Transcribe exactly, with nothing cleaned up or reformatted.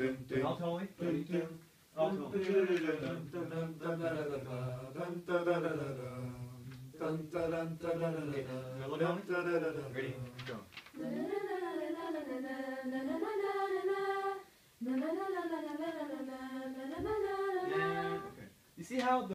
Alto only? Alto. Melody only? Ready? Go. Yeah, okay. You see how the